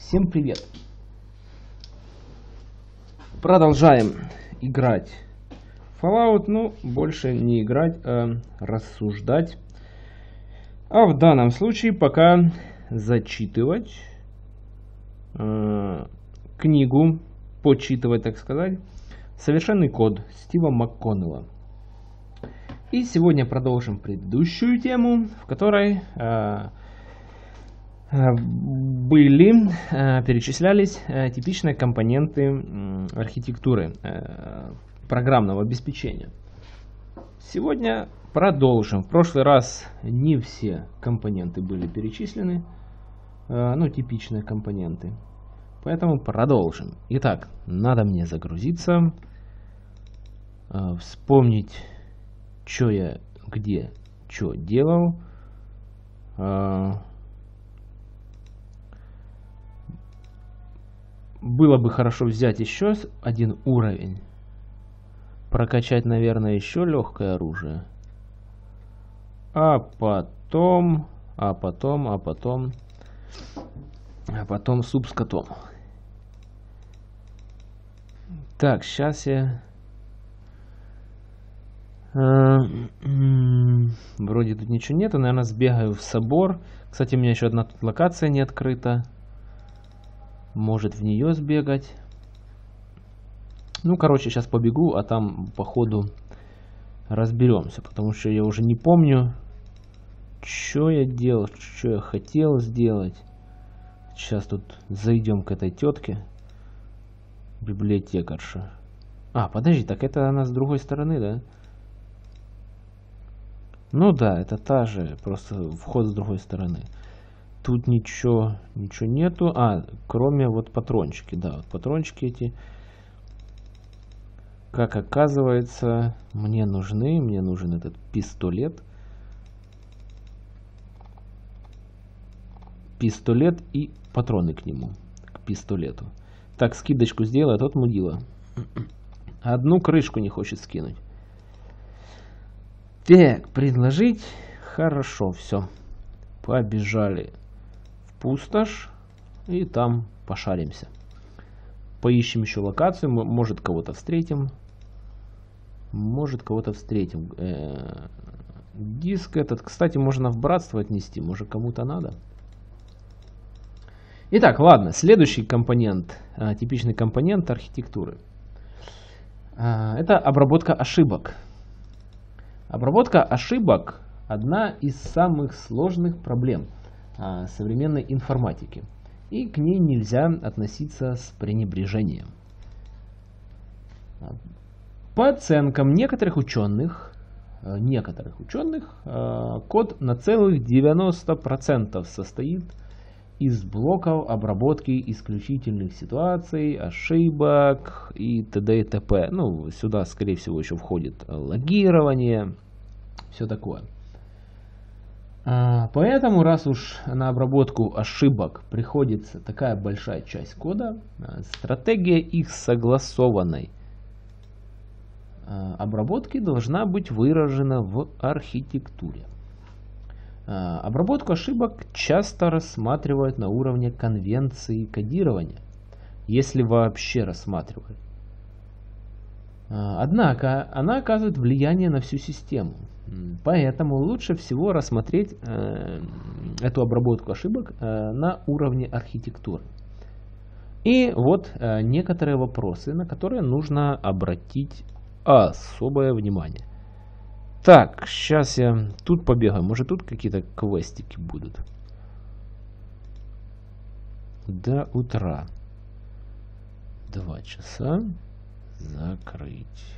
Всем привет! Продолжаем играть в Fallout, но больше не играть, а рассуждать. А в данном случае пока зачитывать книгу, почитывать, так сказать, «Совершенный код» Стива МакКоннелла. И сегодня продолжим предыдущую тему, в которой перечислялись типичные компоненты архитектуры программного обеспечения. Сегодня продолжим. В прошлый раз не все компоненты были перечислены, типичные компоненты. Поэтому продолжим. Итак, надо мне загрузиться, вспомнить, что я где, что делал. Было бы хорошо взять еще один уровень. Прокачать, наверное, еще легкое оружие. А потом суп с котом. Так, сейчас я... Вроде тут ничего нету. Наверное, сбегаю в собор. Кстати, у меня еще одна тут локация не открыта. Может в нее сбегать. Сейчас побегу, а там по ходу разберемся. Потому что я уже не помню, что я делал, что я хотел сделать. Сейчас тут зайдем к этой тетке. Библиотекарша. Подожди, так это она с другой стороны, да? Ну да, это та же, просто вход с другой стороны. Тут ничего нету, кроме вот патрончики, да, вот патрончики эти, как оказывается, мне нужен этот пистолет и патроны к нему, к пистолету. Так, скидочку сделай, а тот мудила. Одну крышку не хочет скинуть. Так, предложить, хорошо, все, побежали. Пустошь, и там пошаримся. Поищем еще локацию, может кого-то встретим. Диск этот, кстати, можно в братство отнести, может кому-то надо. Итак, ладно, следующий компонент, типичный компонент архитектуры. Это обработка ошибок. Обработка ошибок – одна из самых сложных проблем современной информатики, и к ней нельзя относиться с пренебрежением. По оценкам некоторых ученых, код на целых 90% состоит из блоков обработки исключительных ситуаций, ошибок и т.д. и т.п. Сюда, скорее всего, еще входит логирование, все такое. Поэтому, раз уж на обработку ошибок приходится такая большая часть кода, стратегия их согласованной обработки должна быть выражена в архитектуре. Обработку ошибок часто рассматривают на уровне конвенции кодирования, если вообще рассматривают. Однако она оказывает влияние на всю систему. Поэтому лучше всего рассмотреть эту обработку ошибок на уровне архитектуры. И вот некоторые вопросы, на которые нужно обратить особое внимание. Так, сейчас я тут побегаю. Может, тут какие-то квестики будут. До утра. 2 часа. Закрыть.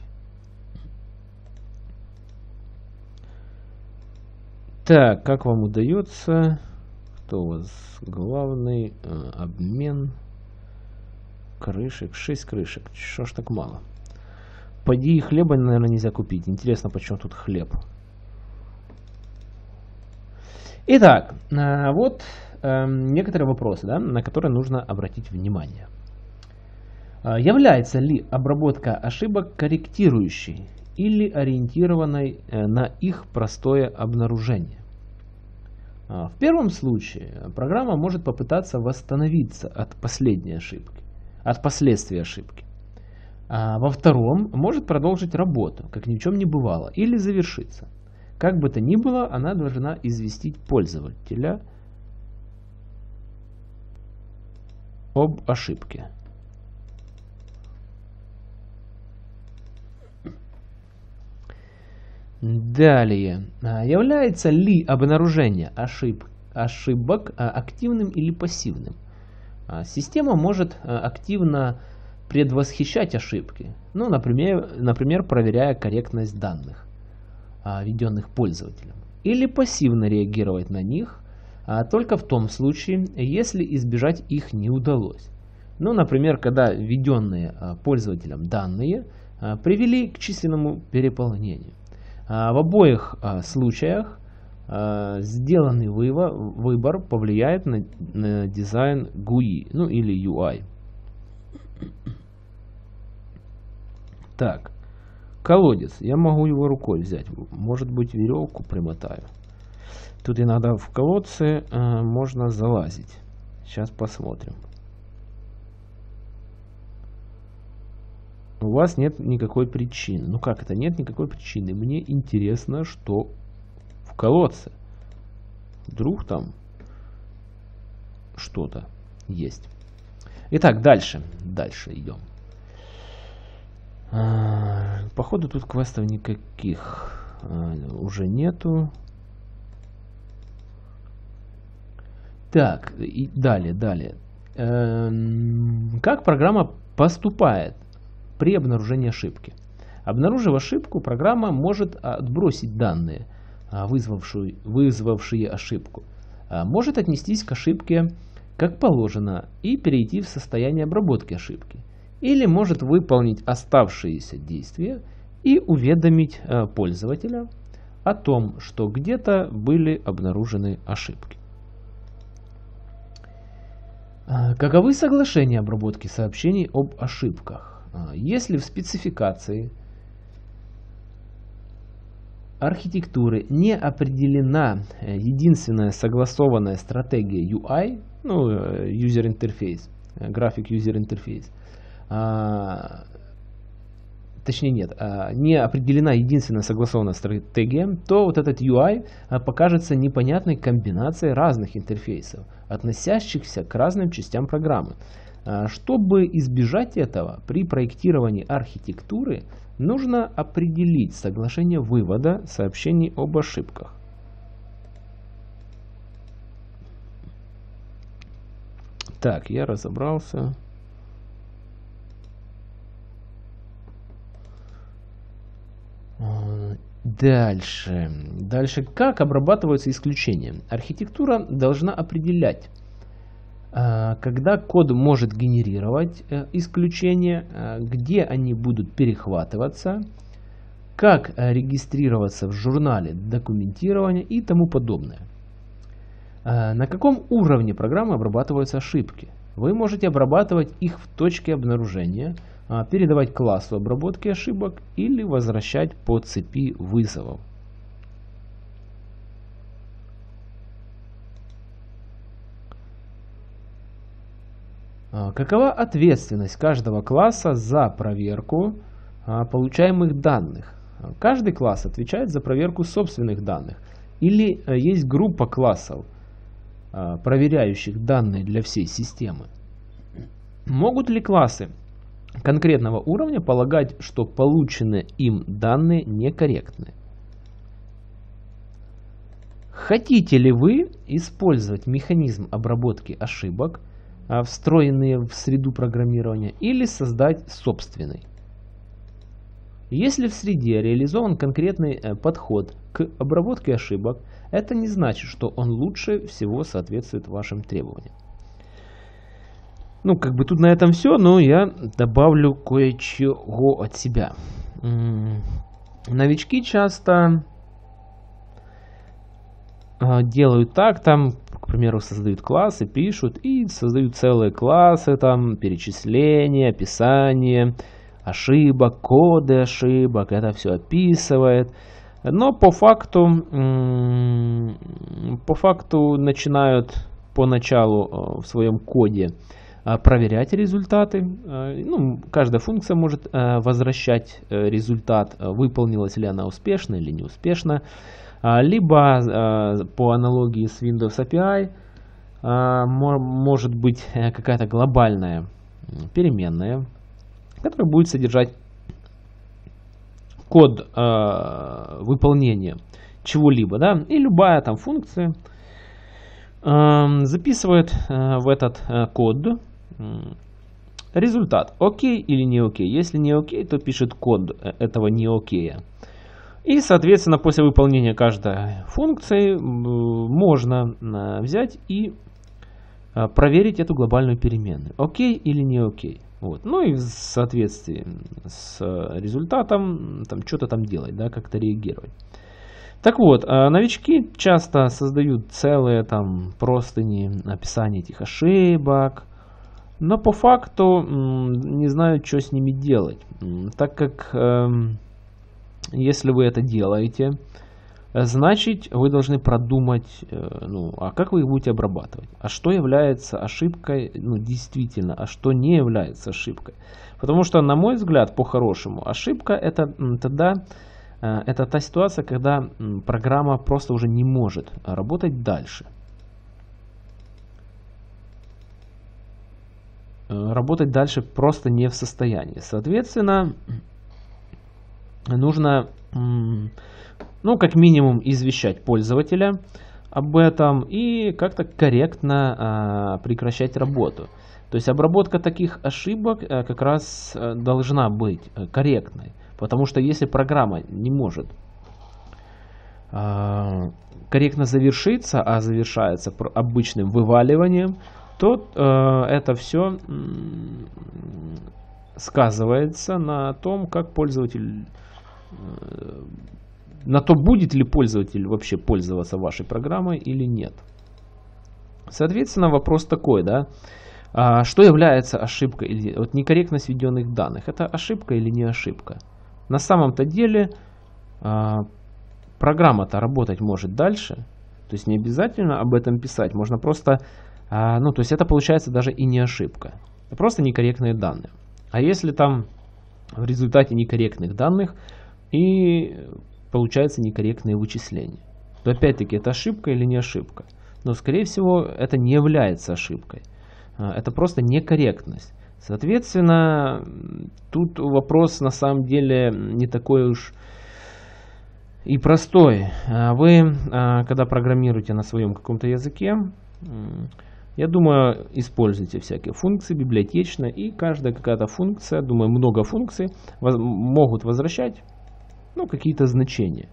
Так, как вам удается? Кто у вас главный? Обмен крышек. 6 крышек. Что ж так мало? Поди, хлеба, наверное, нельзя купить. Интересно, почему тут хлеб? Итак, вот некоторые вопросы, на которые нужно обратить внимание. Является ли обработка ошибок корректирующей или ориентированной на их простое обнаружение? В первом случае программа может попытаться восстановиться от последней ошибки, от последствий ошибки. А во втором может продолжить работу, как ни в чем не бывало, или завершиться. Как бы то ни было, она должна известить пользователя об ошибке. Далее. Является ли обнаружение ошибок активным или пассивным? Система может активно предвосхищать ошибки, ну, например, проверяя корректность данных, введенных пользователем, или пассивно реагировать на них, только в том случае, если избежать их не удалось. Ну, например, когда введенные пользователем данные привели к численному переполнению. В обоих случаях сделанный выбор повлияет на дизайн GUI, ну или UI. Так, колодец. Я могу его рукой взять. Может быть, веревку примотаю. Тут иногда в колодцы можно залазить. Сейчас посмотрим. У вас нет никакой причины. Ну как это? Нет никакой причины. Мне интересно, что в колодце. Вдруг там что-то есть. Итак, дальше. Дальше идем. Походу тут квестов никаких уже нету. Так, и далее. Как программа поступает при обнаружении ошибки? Обнаружив ошибку, программа может отбросить данные, вызвавшие ошибку. Может отнестись к ошибке как положено и перейти в состояние обработки ошибки. Или может выполнить оставшиеся действия и уведомить пользователя о том, что где-то были обнаружены ошибки. Каковы соглашения обработки сообщений об ошибках? Если в спецификации архитектуры не определена единственная согласованная стратегия UI, ну, User Interface, Graphic User Interface, точнее нет, не определена единственная согласованная стратегия, то вот этот UI покажется непонятной комбинацией разных интерфейсов, относящихся к разным частям программы. Чтобы избежать этого, при проектировании архитектуры нужно определить соглашение вывода сообщений об ошибках. Так, я разобрался. Дальше. Как обрабатываются исключения? Архитектура должна определять, когда код может генерировать исключения, где они будут перехватываться, как регистрироваться в журнале документирования и тому подобное. На каком уровне программы обрабатываются ошибки? Вы можете обрабатывать их в точке обнаружения, передавать классу обработки ошибок или возвращать по цепи вызовов. Какова ответственность каждого класса за проверку получаемых данных? Каждый класс отвечает за проверку собственных данных. Или есть группа классов, проверяющих данные для всей системы? Могут ли классы конкретного уровня полагать, что полученные им данные некорректны? Хотите ли вы использовать механизм обработки ошибок, встроенные в среду программирования, или создать собственный? Если в среде реализован конкретный подход к обработке ошибок, это не значит, что он лучше всего соответствует вашим требованиям. Ну, как бы тут на этом все, но я добавлю кое-чего от себя. Новички часто делают так, там, к примеру, создают классы, пишут и создают целые классы, там, перечисления, описание ошибок, коды ошибок, это все описывает. Но по факту начинают поначалу в своем коде проверять результаты. Ну, каждая функция может возвращать результат, выполнилась ли она успешно или неуспешно. Либо по аналогии с Windows API может быть какая-то глобальная переменная, которая будет содержать код выполнения чего-либо, да, и любая там функция записывает в этот код результат, окей или не окей. Если не окей, то пишет код этого не окея. И, соответственно, после выполнения каждой функции можно взять и проверить эту глобальную переменную, окей или не окей. Вот. Ну и в соответствии с результатом там что-то там делать, да, как-то реагировать. Так вот, новички часто создают целые там простыни описания этих ошибок, но по факту не знают, что с ними делать, так как если вы это делаете, значит вы должны продумать, ну, а как вы их будете обрабатывать, а что является ошибкой, ну, действительно, а что не является ошибкой. Потому что, на мой взгляд, по-хорошему, ошибка это тогда, это та ситуация, когда программа просто уже не может работать дальше. Работать дальше просто не в состоянии. Соответственно, нужно, ну, как минимум, извещать пользователя об этом и как-то корректно прекращать работу. То есть обработка таких ошибок как раз должна быть корректной. Потому что если программа не может корректно завершиться, а завершается обычным вываливанием, то это все сказывается на том, как пользователь, на то, будет ли пользователь вообще пользоваться вашей программой или нет. Соответственно, вопрос такой, да, что является ошибкой или вот некорректность введенных данных? Это ошибка или не ошибка? На самом-то деле программа-то работать может дальше, то есть не обязательно об этом писать, можно просто, ну, то есть это получается даже и не ошибка, это просто некорректные данные. А если там в результате некорректных данных и получается некорректные вычисления, то опять-таки это ошибка или не ошибка? Но скорее всего это не является ошибкой, это просто некорректность. Соответственно, тут вопрос на самом деле не такой уж и простой. Вы, когда программируете на своем каком-то языке, я думаю, используйте всякие функции библиотечно, и каждая какая-то функция, думаю, много функций могут возвращать, ну, какие-то значения.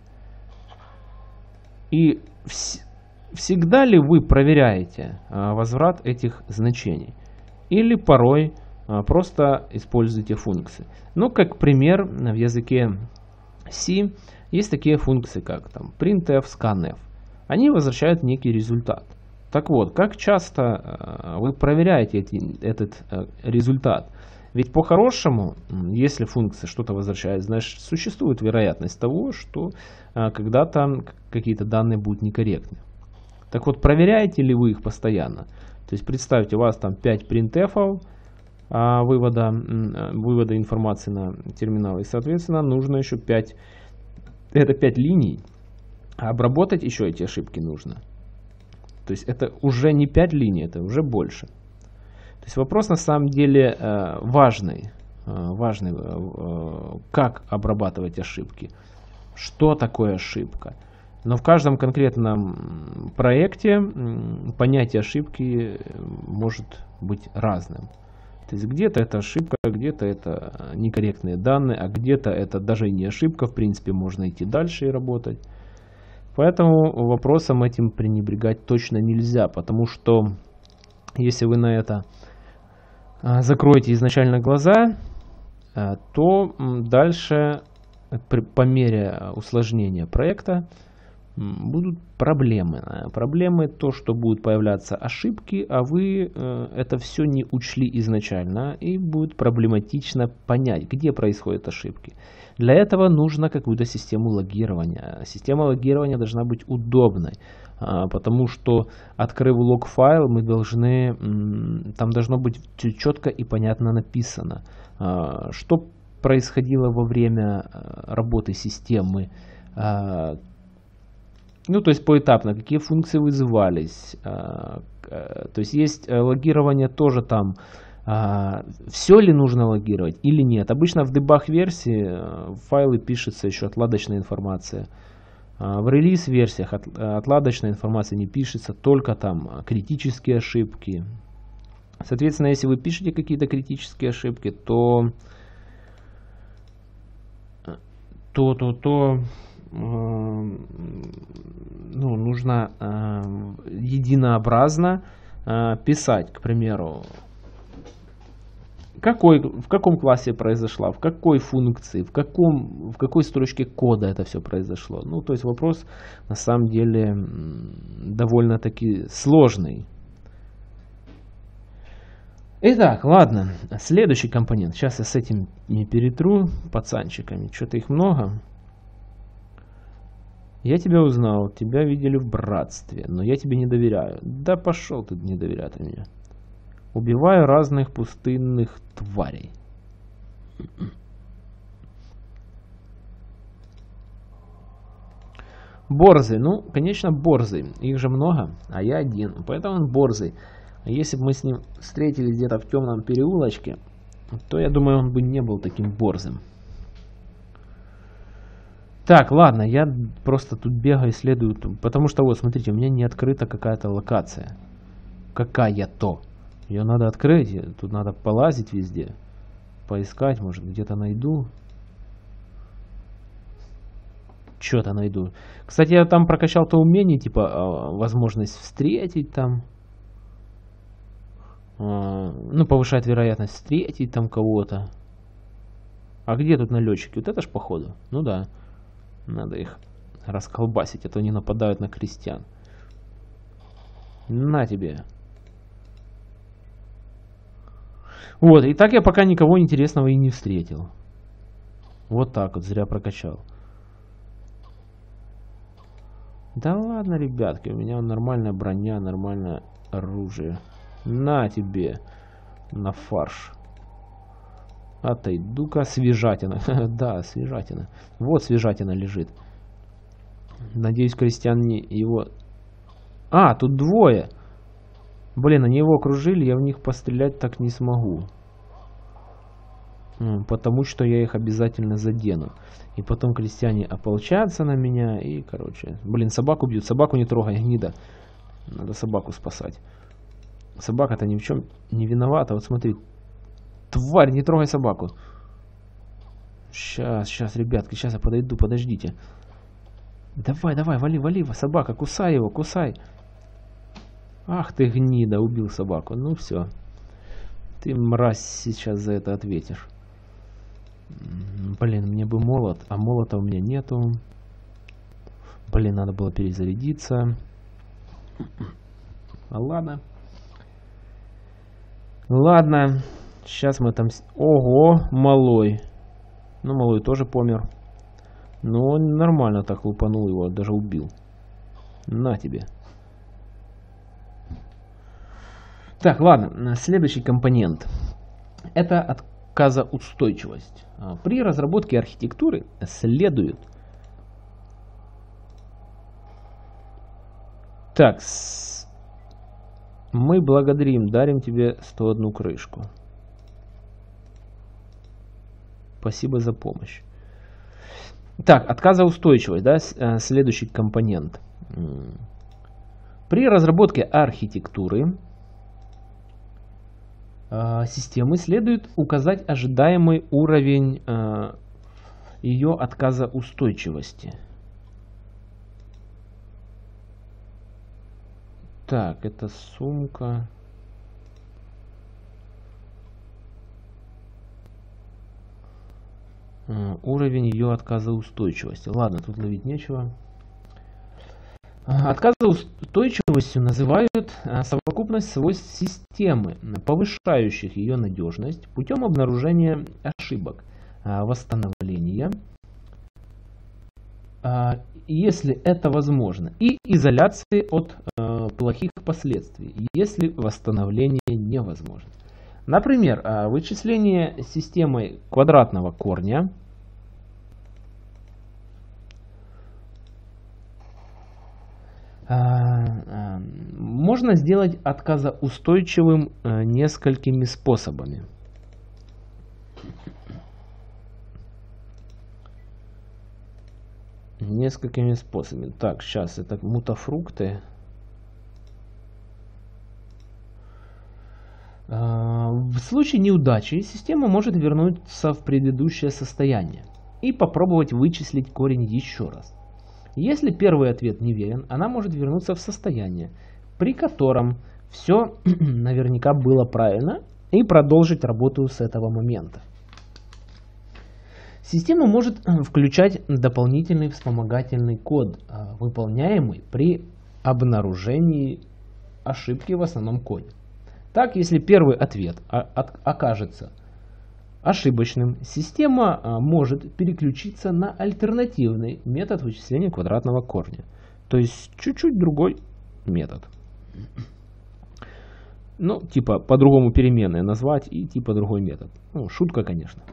И всегда ли вы проверяете возврат этих значений? Или порой просто используйте функции. Ну, как пример, в языке C есть такие функции, как там printf, scanf. Они возвращают некий результат. Так вот, как часто вы проверяете этот результат? Ведь по-хорошему, если функция что-то возвращает, значит, существует вероятность того, что когда-то какие-то данные будут некорректны. Так вот, проверяете ли вы их постоянно? То есть представьте, у вас там 5 printf вывода информации на терминал, и, соответственно, нужно еще 5 линий, а обработать еще эти ошибки нужно. То есть это уже не 5 линий, это уже больше. То есть вопрос на самом деле важный, как обрабатывать ошибки, что такое ошибка. Но в каждом конкретном проекте понятие ошибки может быть разным. То есть где-то это ошибка, где-то это некорректные данные, а где-то это даже и не ошибка, в принципе можно идти дальше и работать. Поэтому вопросом этим пренебрегать точно нельзя, потому что если вы на это закроете изначально глаза, то дальше по мере усложнения проекта будут проблемы. Проблемы то, что будут появляться ошибки, а вы это все не учли изначально, и будет проблематично понять, где происходят ошибки. Для этого нужно какую-то систему логирования. Система логирования должна быть удобной, потому что, открыв лог-файл, мы должны, там должно быть четко и понятно написано, что происходило во время работы системы. Ну, то есть поэтапно, какие функции вызывались. То есть есть логирование тоже там. Все ли нужно логировать или нет. Обычно в дебаг-версии файлы пишется еще отладочная информация. В релиз-версиях отладочная информация не пишется, только там критические ошибки. Соответственно, если вы пишете какие-то критические ошибки, то ну, нужно единообразно писать, к примеру, в каком классе произошла, в какой функции, в какой строчке кода это все произошло. Ну, то есть вопрос на самом деле довольно-таки сложный. Итак, ладно, следующий компонент. Сейчас я с этим не перетру пацанчиками, что-то их много. Я тебя узнал, тебя видели в братстве, но я тебе не доверяю. Да пошел ты не доверять мне. Убиваю разных пустынных тварей. Борзый. Ну, конечно, борзый. Их же много, а я один. Поэтому он борзый. Если бы мы с ним встретились где-то в темном переулочке, то я думаю, он бы не был таким борзым. Так, ладно, я просто тут бегаю, исследую. Потому что вот, смотрите, у меня не открыта какая-то локация. Какая-то. Ее надо открыть, тут надо полазить везде. Поискать, может, где-то найду. Что-то найду. Кстати, я там прокачал то умение, типа, возможность встретить там. Ну, повышает вероятность встретить там кого-то. А где тут налетчики? Вот это ж походу. Ну да. Надо их расколбасить, а то они нападают на крестьян. На тебе. Вот, и так я пока никого интересного и не встретил. Вот так вот, зря прокачал. Да ладно, ребятки, у меня нормальная броня, нормальное оружие. На тебе. На фарш. Отойду-ка, свежатина. Да, свежатина. Вот свежатина лежит. Надеюсь, крестьян не его... А, тут двое. Блин, они его окружили, я в них пострелять так не смогу. Потому что я их обязательно задену. И потом крестьяне ополчатся на меня и, короче... Блин, собаку бьют. Собаку не трогай, гнида. Надо собаку спасать. Собака-то ни в чем не виновата. Вот смотри. Тварь, не трогай собаку. Сейчас, ребятки, сейчас я подойду, подождите. Давай, вали, собака, кусай его, кусай. Ах ты гнида, убил собаку. Ну все. Ты, мразь, сейчас за это ответишь. Блин, мне бы молот, а молота у меня нету. Блин, надо было перезарядиться. Ладно. Ладно. Сейчас мы там... Ого, малой. Ну, малой тоже помер. Но он нормально так лупанул его, даже убил. На тебе. Так, ладно. Следующий компонент. Это отказоустойчивость. При разработке архитектуры следует... Так, мы благодарим, дарим тебе 101 крышку. Спасибо за помощь. Так, отказоустойчивость, да, следующий компонент. При разработке архитектуры системы следует указать ожидаемый уровень ее отказоустойчивости. Так, это сумка. Уровень ее отказоустойчивости. Ладно, тут ловить нечего. Отказоустойчивостью называют совокупность свойств системы, повышающих ее надежность путем обнаружения ошибок, восстановления, если это возможно, и изоляции от плохих последствий, если восстановление невозможно. Например, вычисление системой квадратного корня можно сделать отказоустойчивым несколькими способами. Так, сейчас это мутафрукты. В случае неудачи система может вернуться в предыдущее состояние и попробовать вычислить корень еще раз. Если первый ответ неверен, она может вернуться в состояние, при котором все наверняка было правильно, и продолжить работу с этого момента. Система может включать дополнительный вспомогательный код, выполняемый при обнаружении ошибки в основном коде. Так, если первый ответ окажется ошибочным, система может переключиться на альтернативный метод вычисления квадратного корня. То есть чуть-чуть другой метод. Ну, типа по-другому переменные назвать и типа другой метод. Ну, шутка, конечно.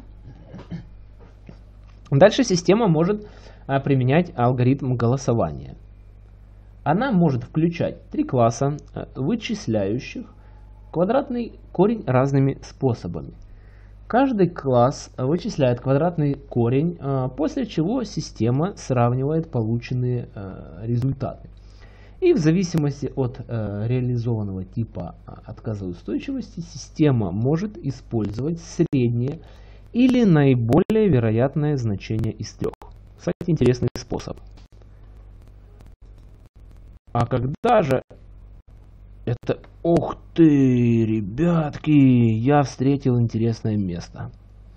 Дальше система может применять алгоритм голосования. Она может включать три класса, вычисляющих квадратный корень разными способами. Каждый класс вычисляет квадратный корень, после чего система сравнивает полученные результаты. И в зависимости от реализованного типа отказоустойчивости система может использовать среднее или наиболее вероятное значение из трех. Кстати, интересный способ. А когда же это... Ух ты, ребятки, я встретил интересное место.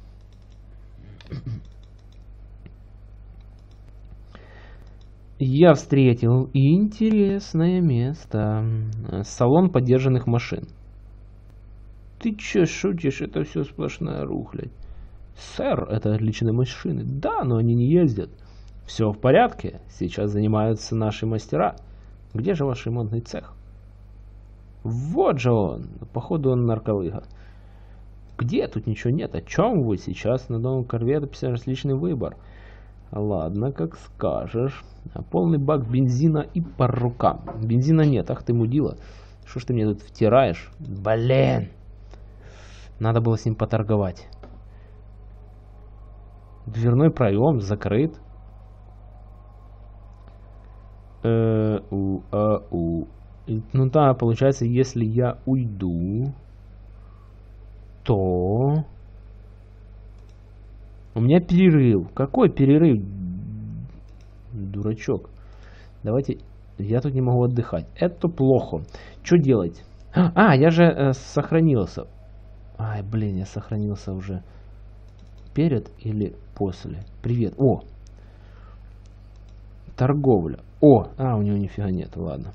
Я встретил интересное место. Салон подержанных машин. Ты чё шутишь? Это все сплошная рухлядь. Сэр, это отличные машины. Да, но они не ездят. Все в порядке. Сейчас занимаются наши мастера. Где же ваш ремонтный цех? Вот же он. Походу он нарколыга. Где? Тут ничего нет. О чем вы сейчас? На новом корвете 50 личный выбор. Ладно, как скажешь. Полный бак бензина и по рукам. Бензина нет. Ах ты мудила. Что ж ты мне тут втираешь? Блин. Надо было с ним поторговать. Дверной проем закрыт. Ну да, получается, если я уйду, то у меня перерыв. Какой перерыв? Дурачок. Давайте, я тут не могу отдыхать. Это плохо. Что делать? Я же сохранился. Ай, блин, я сохранился уже. Перед или после? Привет. О! Торговля. О! У него нифига нет. Ладно.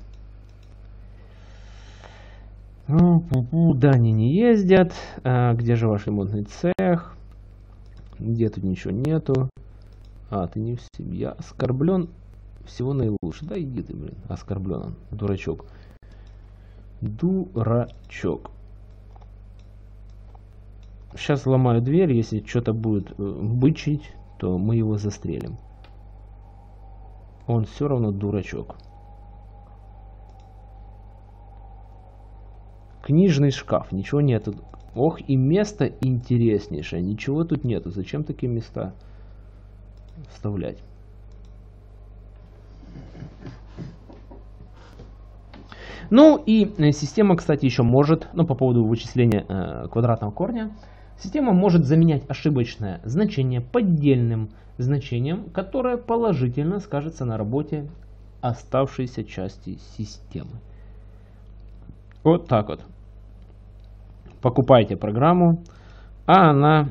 Да, они не ездят. Где же ваш ремонтный цех? Где тут ничего нету? Ты не в себе. Я оскорблен. Всего наилучше. Да иди ты, блин. Оскорблен он. Дурачок. Дурачок. Сейчас ломаю дверь. Если что-то будет бычить, то мы его застрелим. Он все равно дурачок. Книжный шкаф. Ничего нету. Ох, и место интереснейшее. Ничего тут нету. Зачем такие места вставлять? Ну и система, кстати, еще может, по поводу вычисления квадратного корня, система может заменять ошибочное значение поддельным значением, которое положительно скажется на работе оставшейся части системы. Вот так вот. Покупайте программу, а она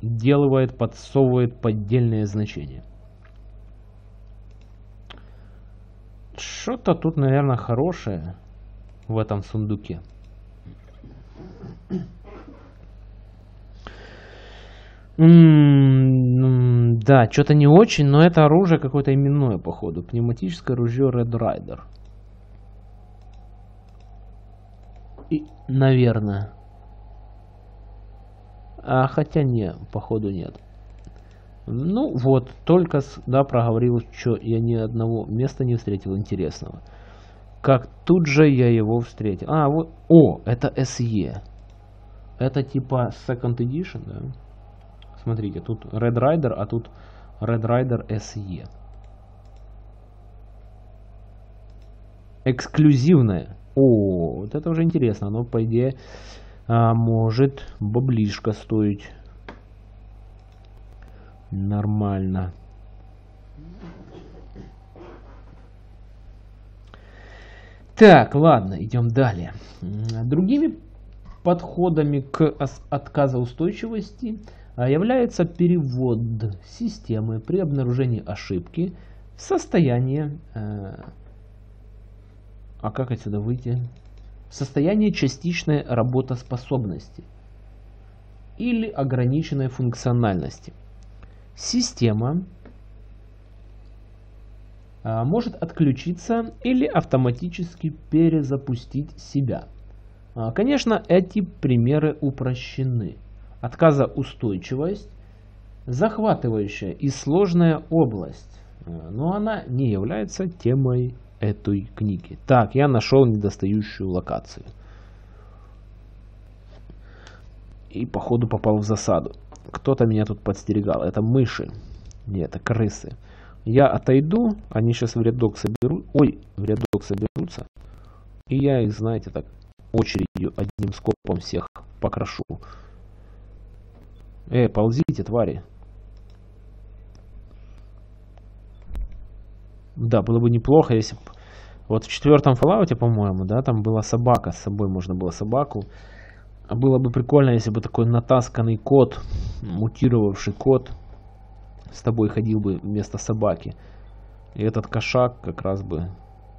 подделывает, подсовывает поддельные значения. Что-то тут, наверное, хорошее в этом сундуке. Да, что-то не очень, но это оружие какое-то именное, походу. Пневматическое ружье Red Rider. И, наверное. А хотя не, походу нет. Ну вот, только да, проговорил, что я ни одного места не встретил интересного. Как тут же я его встретил. А, вот, о, это SE. Это типа Second Edition, да? Смотрите, тут Red Rider, а тут Red Rider SE. Эксклюзивное. О, вот это уже интересно. Оно, по идее, может баблишко стоить. Нормально. Так, ладно, идем далее. Другими подходами к отказоустойчивости является перевод системы при обнаружении ошибки в состояние... А как отсюда выйти? В состояние частичной работоспособности или ограниченной функциональности. Система может отключиться или автоматически перезапустить себя. Конечно, эти примеры упрощены. Отказоустойчивость – захватывающая и сложная область, но она не является темой этой книги. Так, я нашел недостающую локацию. И походу попал в засаду. Кто-то меня тут подстерегал. Это мыши. Нет, это крысы. Я отойду, они сейчас в рядок соберут. Ой, в рядок соберутся. И я их, знаете, так очередью одним скопом всех покрошу. Ползите, твари. Да, было бы неплохо, если бы... Вот в 4-м Fallout, по-моему, да, там была собака. С собой можно было собаку. А было бы прикольно, если бы такой натасканный кот, мутировавший кот, с тобой ходил бы вместо собаки. И этот кошак как раз бы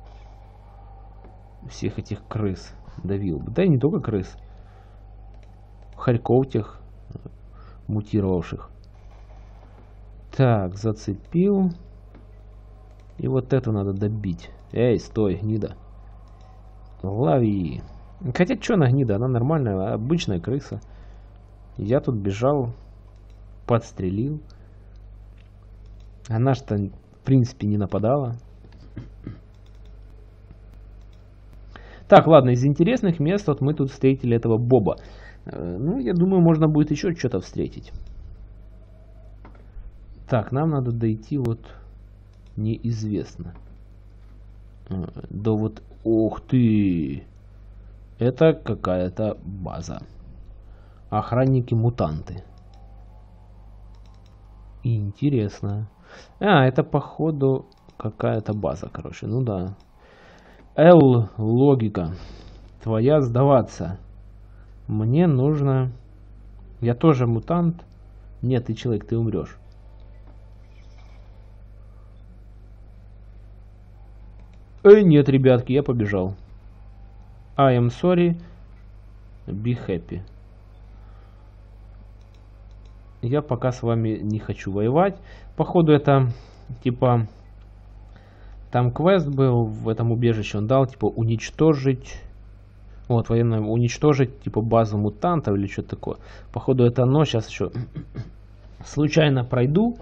всех этих крыс давил бы. Да и не только крыс. Хорьков тех мутировавших. Так, зацепил. И вот эту надо добить. Эй, стой, гнида. Лови. Хотя, что она гнида? Она нормальная, обычная крыса. Я тут бежал, подстрелил. Она что, в принципе, не нападала. Так, ладно, из интересных мест вот мы тут встретили этого Боба. Ну, я думаю, можно будет еще что-то встретить. Так, нам надо дойти вот неизвестно. Да вот, ух ты! Это какая-то база. Охранники-мутанты. Интересно. Это походу какая-то база, короче. Ну да. Логика. Твоя сдаваться. Мне нужно... Я тоже мутант. Нет, ты человек, ты умрешь. Нет, ребятки, я побежал. I am sorry. Be happy. Я пока с вами не хочу воевать. Походу это типа... Там квест был в этом убежище. Он дал типа уничтожить... Вот, военное уничтожить типа базу мутантов или что-то такое. Походу это оно. Сейчас еще случайно пройду.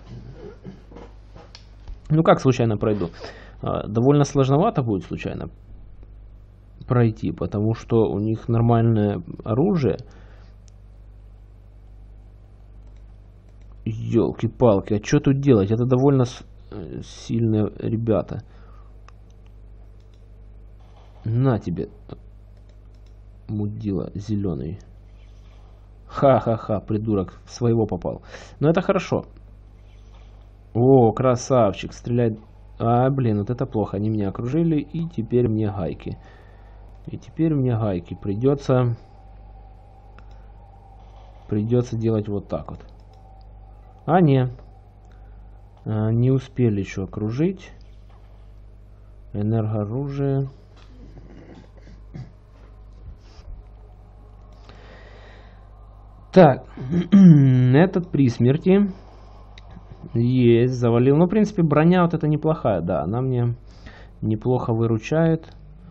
Ну как случайно пройду? Довольно сложновато будет случайно пройти, потому что у них нормальное оружие. Ёлки-палки, а что тут делать? Это довольно сильные ребята. На тебе, мудила зеленый. Ха-ха-ха, придурок, в своего попал. Но это хорошо. О, красавчик, стреляет. Блин, вот это плохо. Они меня окружили, и теперь мне гайки. Придется делать вот так вот. Не успели еще окружить. Энергооружие. Так, этот при смерти есть, завалил. Ну, в принципе, броня вот эта неплохая, да, она мне неплохо выручает.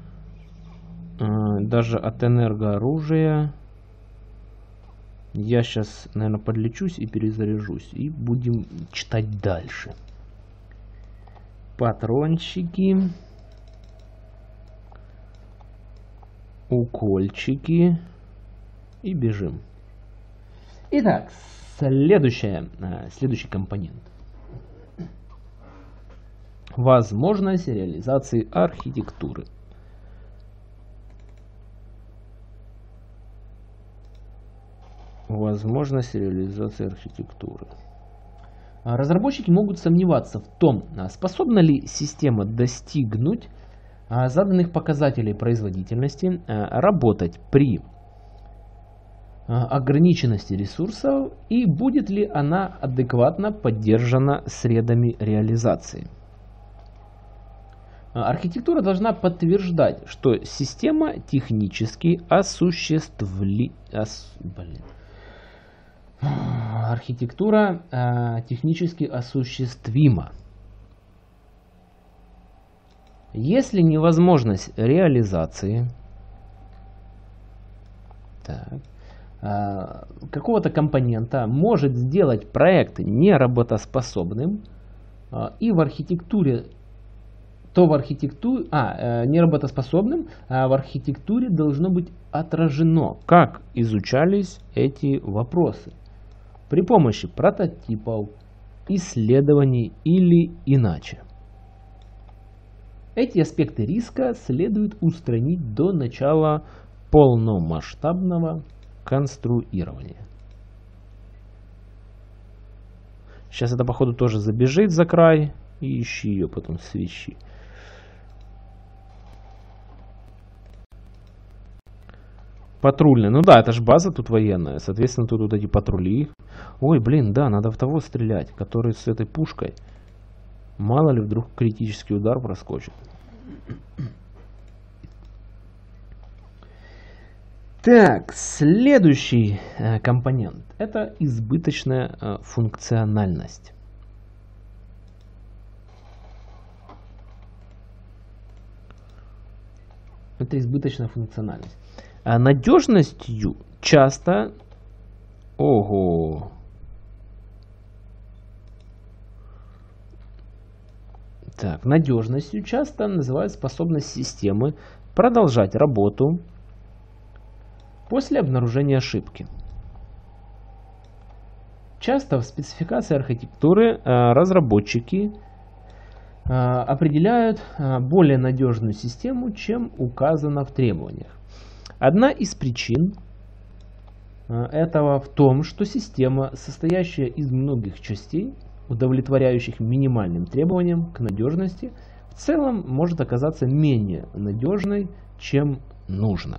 Даже от энергооружия. Я сейчас, наверное, подлечусь и перезаряжусь. И будем читать дальше. Патрончики. Укольчики. И бежим. Итак, следующий компонент. Возможность реализации архитектуры. Возможность реализации архитектуры. Разработчики могут сомневаться в том, способна ли система достигнуть заданных показателей производительности, работать при ограниченности ресурсов и будет ли она адекватно поддержана средами реализации. Архитектура должна подтверждать, что система технически Архитектура технически осуществима. Если невозможность реализации какого-то компонента может сделать проект неработоспособным, и в архитектуре неработоспособным, в архитектуре должно быть отражено, как изучались эти вопросы при помощи прототипов, исследований или иначе. Эти аспекты риска следует устранить до начала полномасштабного конструирования. Сейчас это, походу, тоже забежит за край и ищи ее, потом свищи. Патрульная. Ну да, это же база тут военная. Соответственно, тут вот эти патрули. Ой, блин, да, надо в того стрелять, который с этой пушкой. Мало ли, вдруг критический удар проскочит. Так, следующий компонент. Это избыточная функциональность. Это избыточная функциональность. Надежностью часто... Ого! Так, надежностью часто называют способность системы продолжать работу после обнаружения ошибки. Часто в спецификации архитектуры разработчики определяют более надежную систему, чем указано в требованиях. Одна из причин этого в том, что система, состоящая из многих частей, удовлетворяющих минимальным требованиям к надежности, в целом может оказаться менее надежной, чем нужно.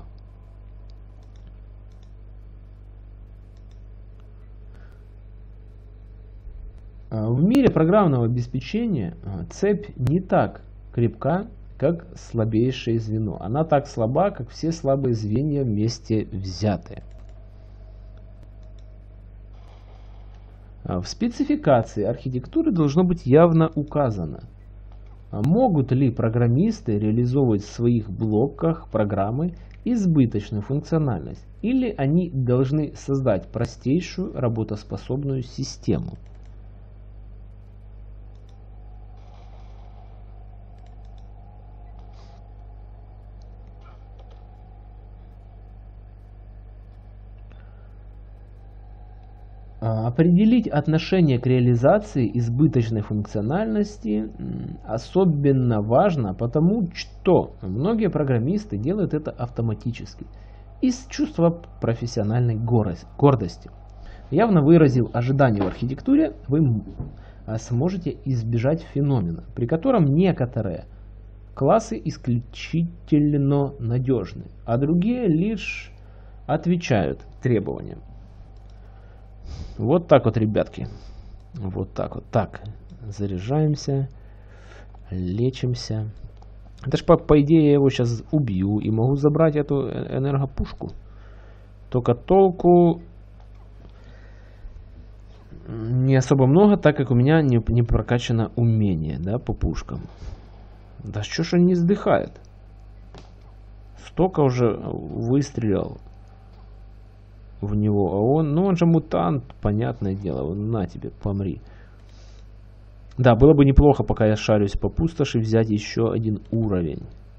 В мире программного обеспечения цепь не так крепка, как слабейшее звено. Она так слаба, как все слабые звенья вместе взятые. В спецификации архитектуры должно быть явно указано, могут ли программисты реализовывать в своих блоках программы избыточную функциональность, или они должны создать простейшую работоспособную систему. Определить отношение к реализации избыточной функциональности особенно важно, потому что многие программисты делают это автоматически, из чувства профессиональной гордости. Явно выразив ожидания в архитектуре, вы сможете избежать феномена, при котором некоторые классы исключительно надежны, а другие лишь отвечают требованиям. Вот так вот, ребятки. Вот так вот. Так, заряжаемся, лечимся. Это ж по идее я его сейчас убью и могу забрать эту энергопушку. Только толку не особо много, так как у меня не прокачано умение, да, по пушкам. Да что ж он не сдыхает? Столько уже выстрелил в него, а он, ну он же мутант, понятное дело, на тебе, помри. Да, было бы неплохо, пока я шарюсь по пустоши, взять еще один уровень.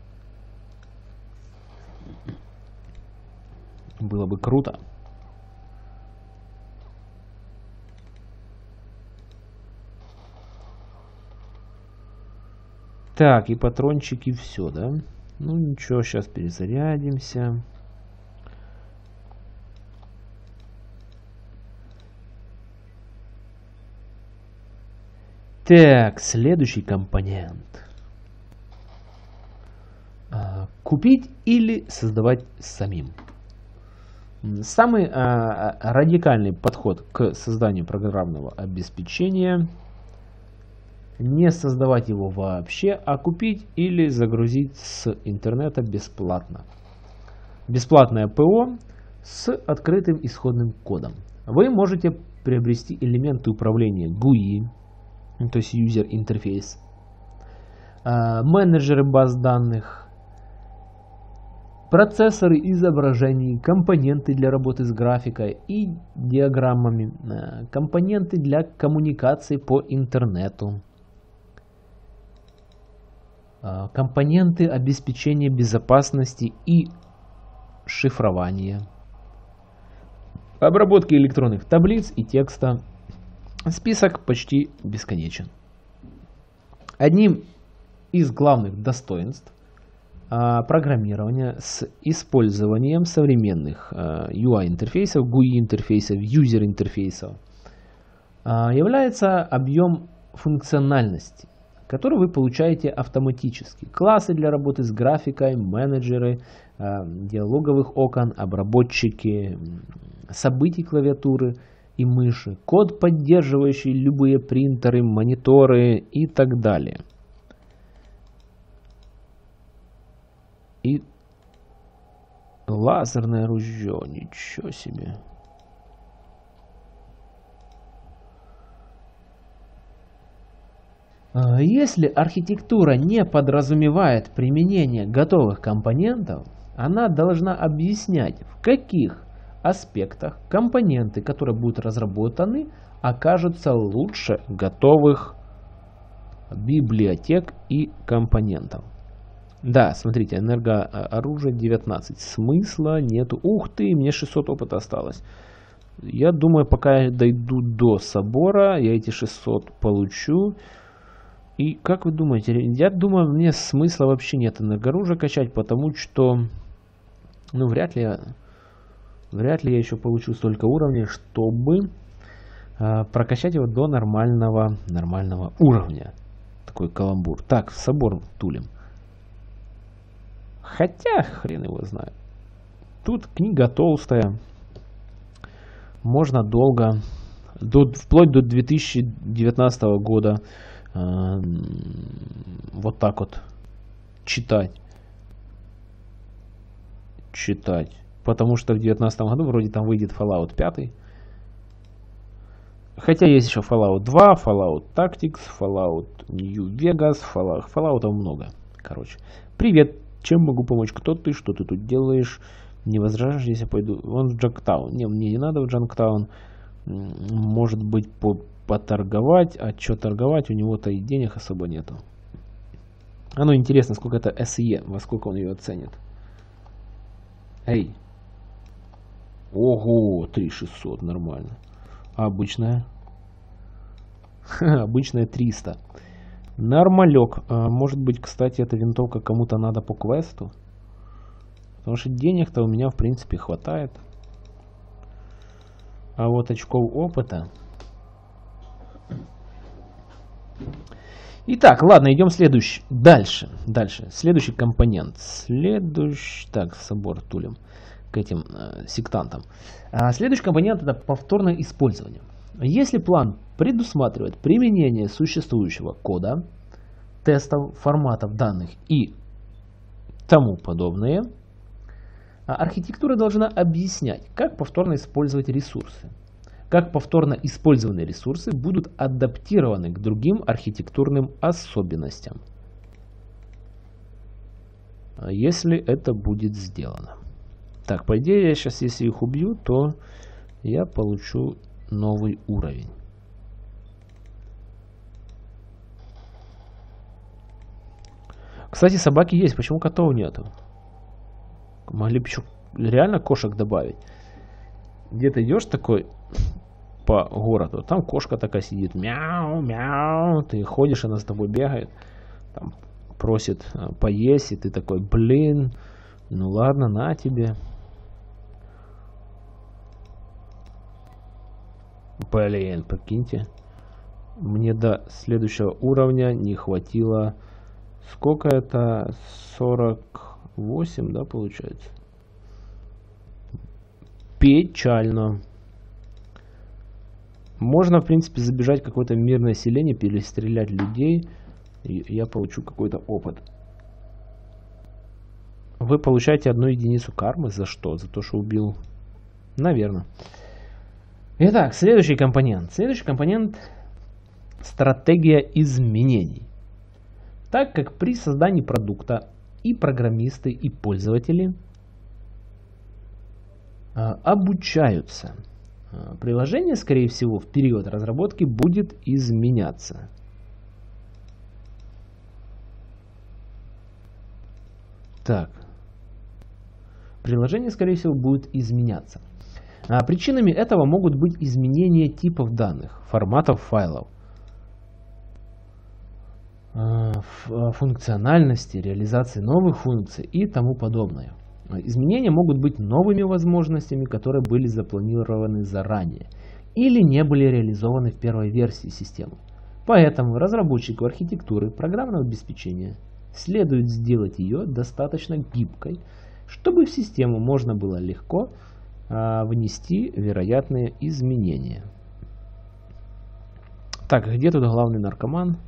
Было бы круто. Так, и патрончики, все, да? Ну ничего, сейчас перезарядимся. Так, следующий компонент. Купить или создавать самим. Самый радикальный подход к созданию программного обеспечения: не создавать его вообще, а купить или загрузить с интернета бесплатно. Бесплатное ПО с открытым исходным кодом. Вы можете приобрести элементы управления GUI, то есть User Interface, менеджеры баз данных, процессоры изображений, компоненты для работы с графикой и диаграммами, компоненты для коммуникации по интернету, компоненты обеспечения безопасности и шифрования, обработки электронных таблиц и текста. Список почти бесконечен. Одним из главных достоинств программирования с использованием современных UI-интерфейсов, GUI-интерфейсов, юзер-интерфейсов является объем функциональности, который вы получаете автоматически. Классы для работы с графикой, менеджеры диалоговых окон, обработчики событий клавиатуры и мыши, код, поддерживающий любые принтеры, мониторы и так далее. И лазерное ружье, ничего себе. Если архитектура не подразумевает применение готовых компонентов, она должна объяснять, в каких аспектах компоненты, которые будут разработаны, окажутся лучше готовых библиотек и компонентов. Да, смотрите, энергооружие 19. Смысла нету. Ух ты, мне 600 опыта осталось. Я думаю, пока я дойду до собора, я эти 600 получу. И как вы думаете? Я думаю, мне смысла вообще нет энергооружия качать, потому что, ну, вряд ли я еще получу столько уровней, чтобы прокачать его до нормального уровня. Такой каламбур. Так, собор тулим. Хотя, хрен его знает. Тут книга толстая. Можно долго, вплоть до 2019 года, вот так вот читать. Потому что в 2019 году вроде там выйдет Fallout 5. Хотя есть еще Fallout 2, Fallout Tactics, Fallout New Vegas, Fallout много. Короче. Привет. Чем могу помочь? Кто ты? Что ты тут делаешь? Не возражаешь, если я пойду? Вон в Джанктаун. Не, мне не надо в Джанктаун. Может быть, поторговать. А что торговать? У него-то и денег особо нету. А ну интересно, сколько это SE, во сколько он ее оценит. Эй. Ого, 3600, нормально. А обычная? Обычная 300. Нормалек. Может быть, кстати, эта винтовка кому-то надо по квесту. Потому что денег-то у меня, в принципе, хватает. А вот очков опыта. Итак, ладно, идем следующий. Дальше. Следующий компонент. Так, собор тулем к этим сектантам. Следующий компонент — это повторное использование. Если план предусматривает применение существующего кода, тестов, форматов данных и тому подобное. Архитектура должна объяснять, как повторно использовать ресурсы, как повторно использованные ресурсы будут адаптированы к другим архитектурным особенностям, если это будет сделано. Так, по идее, я сейчас, если их убью, то я получу новый уровень. Кстати, собаки есть, почему котов нету? Могли бы еще реально кошек добавить. Где-то идешь такой по городу, там кошка такая сидит, мяу, мяу, ты ходишь, она с тобой бегает, там просит поесть, и ты такой, блин, ну ладно, на тебе. Блин, прикиньте, мне до следующего уровня не хватило. Сколько это? 48, да, получается? Печально. Можно, в принципе, забежать в какое-то мирное селение, перестрелять людей, и я получу какой-то опыт. Вы получаете 1 единицу кармы. За что? За то, что убил? Наверное. Итак, следующий компонент. Следующий компонент – стратегия изменений. Так как при создании продукта и программисты, и пользователи обучаются, приложение, скорее всего, в период разработки будет изменяться. Так. Приложение, скорее всего, будет изменяться. Причинами этого могут быть изменения типов данных, форматов файлов, функциональности, реализации новых функций и тому подобное. Изменения могут быть новыми возможностями, которые были запланированы заранее или не были реализованы в первой версии системы. Поэтому разработчику архитектуры программного обеспечения следует сделать ее достаточно гибкой, чтобы в систему можно было легко внести вероятные изменения. Так, где тут главный наркоман?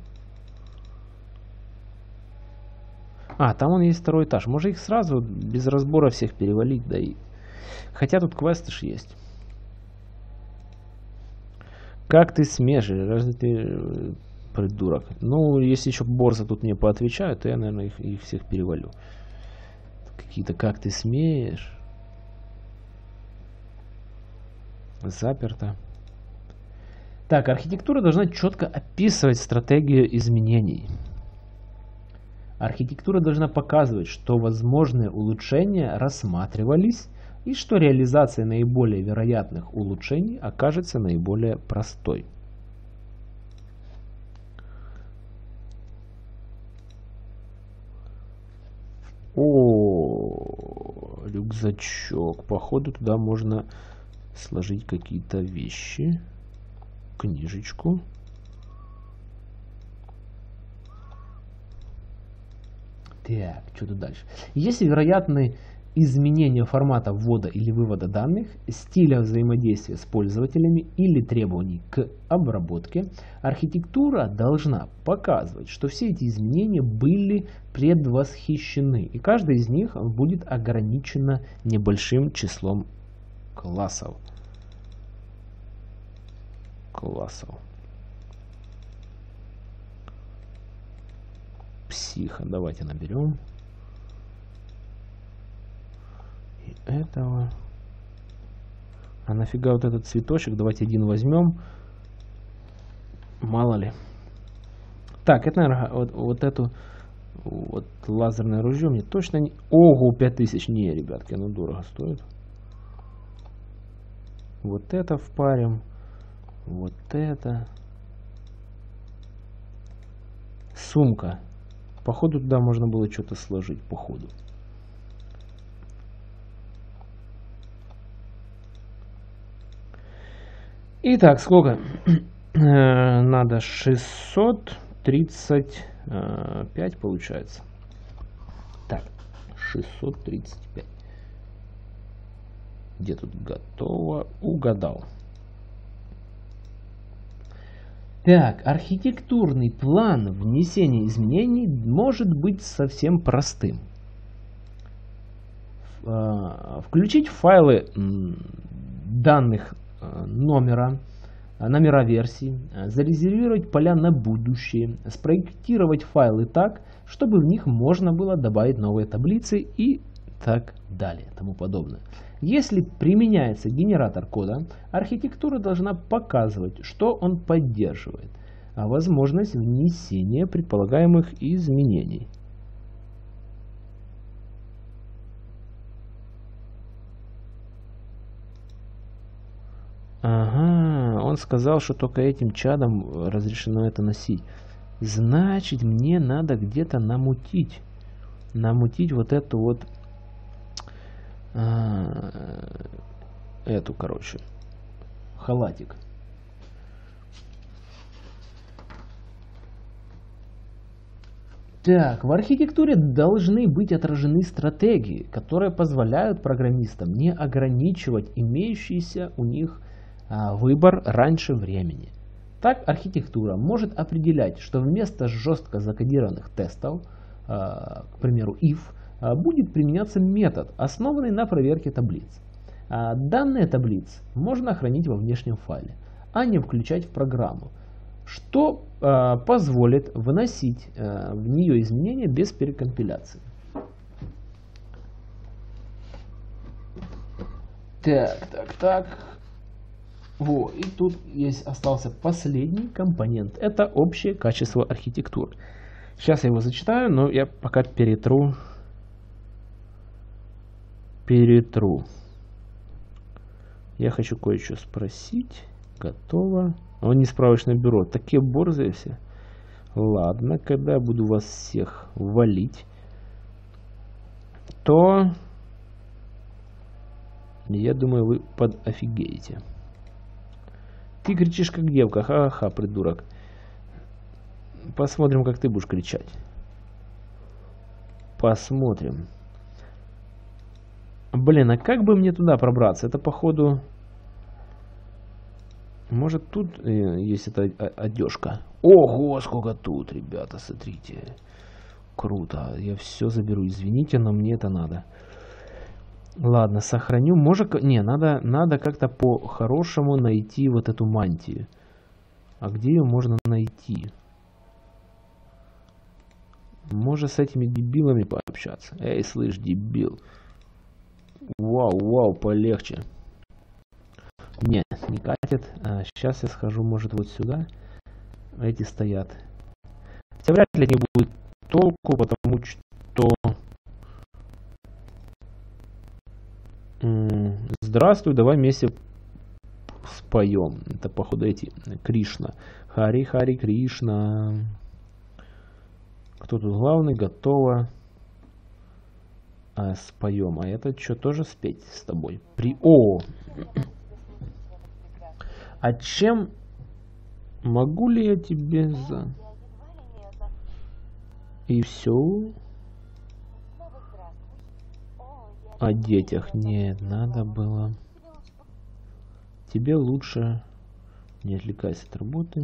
Там он есть 2-й этаж. Может их сразу без разбора всех перевалить, да и... Хотя тут квесты ж есть. Как ты смеешь? Разве ты придурок? Ну, если еще борза тут мне поотвечают, то я, наверное, их всех перевалю. Какие-то как ты смеешь? Заперто. Так, архитектура должна четко описывать стратегию изменений. Архитектура должна показывать, что возможные улучшения рассматривались и что реализация наиболее вероятных улучшений окажется наиболее простой. О, рюкзачок. Походу туда можно сложить какие-то вещи. Книжечку. Так, что тут дальше? Если вероятны изменения формата ввода или вывода данных, стиля взаимодействия с пользователями или требований к обработке, архитектура должна показывать, что все эти изменения были предвосхищены, и каждая из них будет ограничена небольшим числом классов. Психа. Давайте наберем. И этого. А нафига вот этот цветочек? Давайте один возьмем. Мало ли. Так, это, наверное, вот эту вот лазерное ружье мне точно не... Ого, 5000. Не, ребятки, оно дорого стоит. Вот это впарим. Вот это. Сумка. Походу туда можно было что-то сложить, походу. Итак, сколько? Надо 635 получается. Так, 635. Где тут готово? Угадал. Так, архитектурный план внесения изменений может быть совсем простым. включить файлы данных номера версий, зарезервировать поля на будущее, спроектировать файлы так, чтобы в них можно было добавить новые таблицы и так далее, тому подобное. Если применяется генератор кода, архитектура должна показывать, что он поддерживает, а возможность внесения предполагаемых изменений. Ага, он сказал, что только этим чадом разрешено это носить. Значит, мне надо где-то намутить. Намутить вот эту вот... эту, короче, халатик. Так, в архитектуре должны быть отражены стратегии, которые позволяют программистам не ограничивать имеющийся у них выбор раньше времени. Так, архитектура может определять, что вместо жестко закодированных тестов, к примеру, if, будет применяться метод, основанный на проверке таблиц. Данные таблиц можно хранить во внешнем файле, а не включать в программу, что позволит выносить в нее изменения без перекомпиляции. Так. Вот, и тут остался последний компонент. Это общее качество архитектуры. Сейчас я его зачитаю, но я пока перетру. Я хочу кое-что спросить. Готово. Он не справочное бюро. Такие борзые все. Ладно, когда я буду вас всех валить, то я думаю, вы подофигеете. Ты кричишь как девка. Ха-ха, придурок. Посмотрим, как ты будешь кричать. Посмотрим. Блин, а как бы мне туда пробраться? Это походу... Может тут есть эта одежка? Ого, сколько тут, ребята, смотрите. Круто. Я все заберу. Извините, но мне это надо. Ладно, сохраню. Может... Не, надо как-то по-хорошему найти вот эту мантию. А где ее можно найти? Может, с этими дебилами пообщаться? Эй, слышь, дебил. Вау, полегче. Нет, не катит. Сейчас я схожу, может, вот сюда. Эти стоят. Хотя вряд ли от них будет толку, потому что... Здравствуй, давай вместе споем. Это, походу, эти Кришна. Хари Кришна. Кто тут главный? Готово. Споем. А это что, тоже спеть с тобой? О! А чем могу ли я тебе за... И все? О детях. Нет, надо было. Тебе лучше не отвлекайся от работы.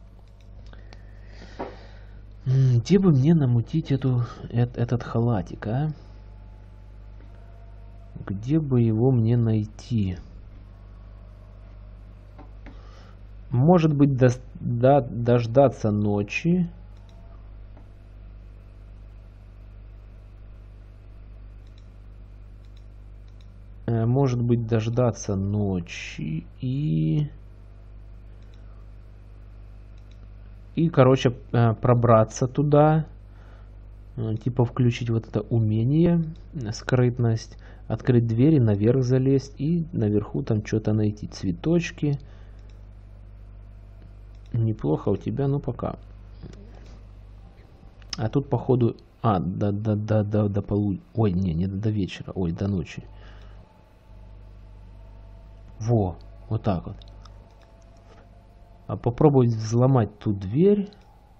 Где бы мне намутить этот халатик, а? Где бы его мне найти? Может быть, дождаться ночи. Может быть, дождаться ночи и короче, пробраться туда. Типа включить вот это умение, скрытность. Открыть двери, наверх залезть и наверху там что-то найти. Цветочки. Неплохо у тебя, ну пока. А тут походу... до полудня. Ой, не до вечера. Ой, до ночи. Во, вот так вот. А попробовать взломать ту дверь.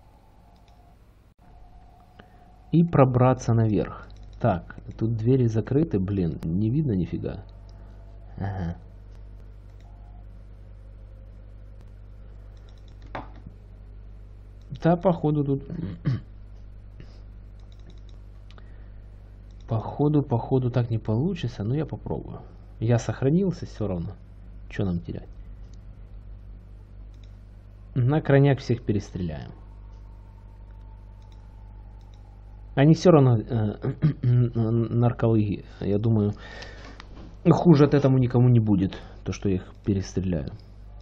И пробраться наверх. Так, тут двери закрыты, блин, не видно нифига. Ага. Да, походу тут... походу так не получится, но я попробую. Я сохранился все равно. Что нам терять? На крайняк всех перестреляем. Они все равно наркологи. Я думаю, хуже от этого никому не будет, то что я их перестреляю.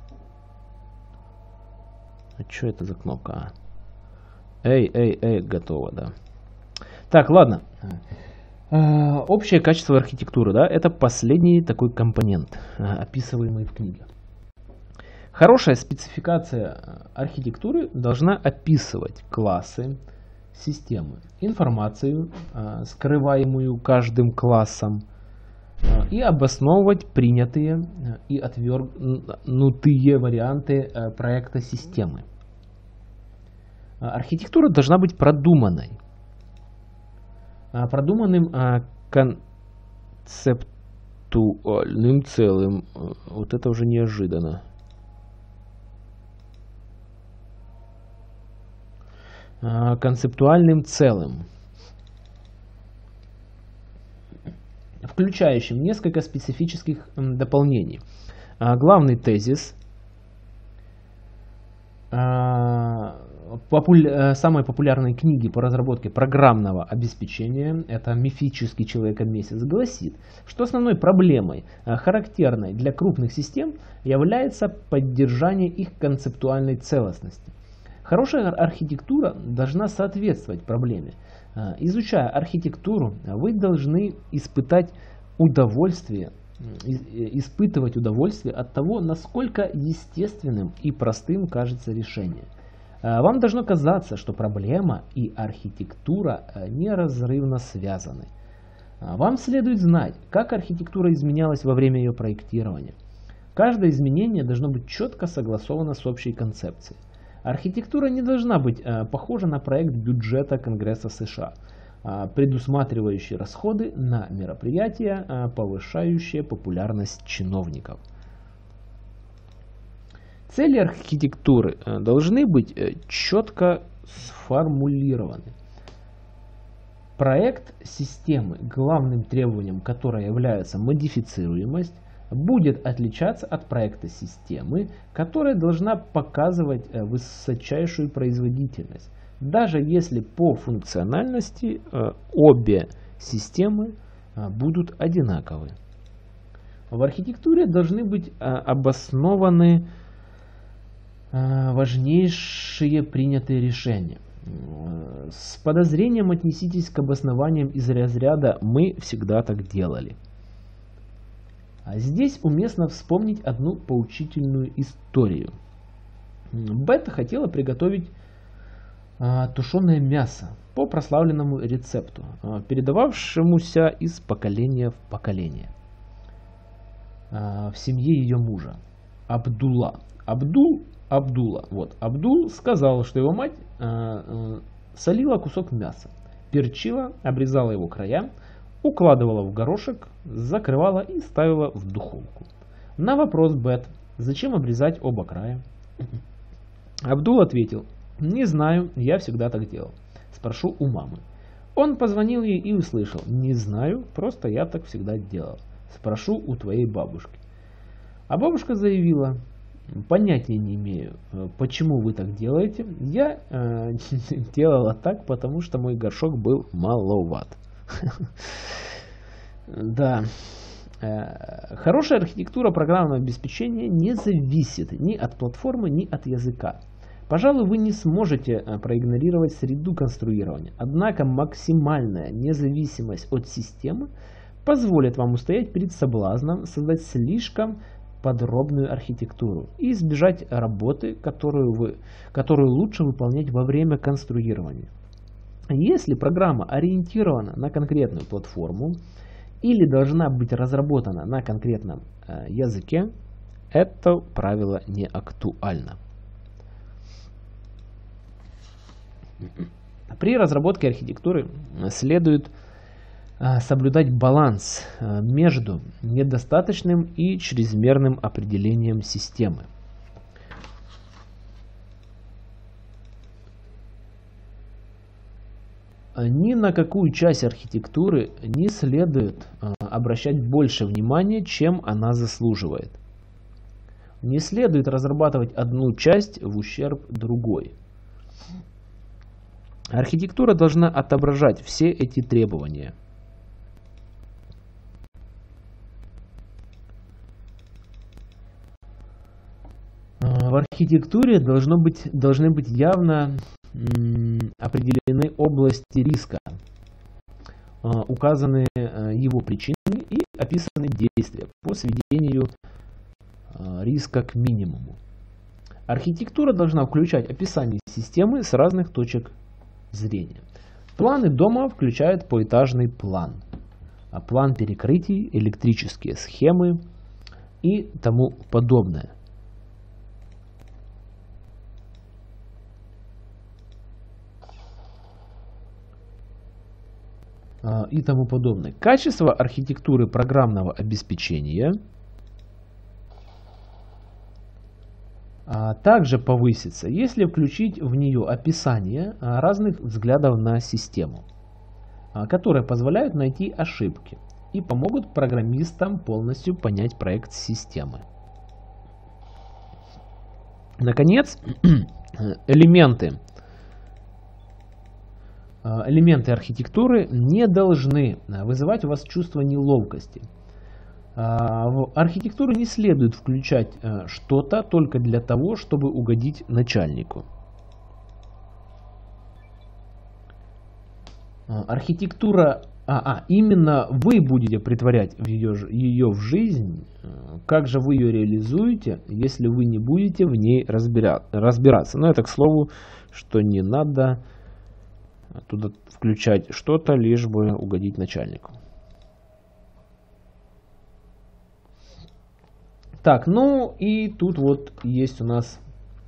А что это за кнопка? Эй, готово, да. Так, ладно. Общее качество архитектуры, да, это последний такой компонент, описываемый в книге. Хорошая спецификация архитектуры должна описывать классы, системы, информацию, скрываемую каждым классом, и обосновывать принятые и отвергнутые варианты проекта системы. Архитектура должна быть продуманной. Продуманным концептуальным целым. Вот это уже неожиданно. Концептуальным целым, включающим несколько специфических дополнений. Главный тезис, самой популярной книги по разработке программного обеспечения, это «Мифический человека-месяц», гласит, что основной проблемой, характерной для крупных систем, является поддержание их концептуальной целостности. Хорошая архитектура должна соответствовать проблеме. Изучая архитектуру, вы должны испытывать удовольствие от того, насколько естественным и простым кажется решение. Вам должно казаться, что проблема и архитектура неразрывно связаны. Вам следует знать, как архитектура изменялась во время ее проектирования. Каждое изменение должно быть четко согласовано с общей концепцией. Архитектура не должна быть похожа на проект бюджета Конгресса США, предусматривающий расходы на мероприятия, повышающие популярность чиновников. Цели архитектуры должны быть четко сформулированы. Проект системы, главным требованием которой является модифицируемость, будет отличаться от проекта системы, которая должна показывать высочайшую производительность, даже если по функциональности обе системы будут одинаковы. В архитектуре должны быть обоснованы важнейшие принятые решения. С подозрением отнеситесь к обоснованиям из разряда «мы всегда так делали». Здесь уместно вспомнить одну поучительную историю. Бетта хотела приготовить тушеное мясо по прославленному рецепту, передававшемуся из поколения в поколение. В семье ее мужа Абдул сказал, что его мать солила кусок мяса, перчила, обрезала его края, укладывала в горошек, закрывала и ставила в духовку. На вопрос Бет, зачем обрезать оба края, Абдул ответил: не знаю, я всегда так делал. Спрошу у мамы. Он позвонил ей и услышал: не знаю, просто я так всегда делал. Спрошу у твоей бабушки. А бабушка заявила: понятия не имею, почему вы так делаете. Я делала так, потому что мой горшок был маловат. Да. Хорошая архитектура программного обеспечения не зависит ни от платформы, ни от языка. Пожалуй, вы не сможете проигнорировать среду конструирования. Однако максимальная независимость от системы позволит вам устоять перед соблазном создать слишком подробную архитектуру и избежать работы, которую лучше выполнять во время конструирования. Если программа ориентирована на конкретную платформу или должна быть разработана на конкретном языке, это правило не актуально. При разработке архитектуры следует соблюдать баланс между недостаточным и чрезмерным определением системы. ни на какую часть архитектуры не следует обращать больше внимания, чем она заслуживает. Не следует разрабатывать одну часть в ущерб другой. Архитектура должна отображать все эти требования. В архитектуре должны быть явно определены области риска, указаны его причины и описаны действия по сведению риска к минимуму. Архитектура должна включать описание системы с разных точек зрения. Планы дома включают поэтажный план, план перекрытий, электрические схемы и тому подобное. И тому подобное. Качество архитектуры программного обеспечения также повысится, если включить в нее описание разных взглядов на систему, которые позволяют найти ошибки и помогут программистам полностью понять проект системы. Наконец, элементы архитектуры не должны вызывать у вас чувство неловкости. В архитектуру не следует включать что-то только для того, чтобы угодить начальнику. Архитектура, именно вы будете претворять ее в жизнь. Как же вы ее реализуете, если вы не будете в ней разбираться? Но это к слову, что не надо туда включать что-то, лишь бы угодить начальнику. Так, ну и тут вот есть у нас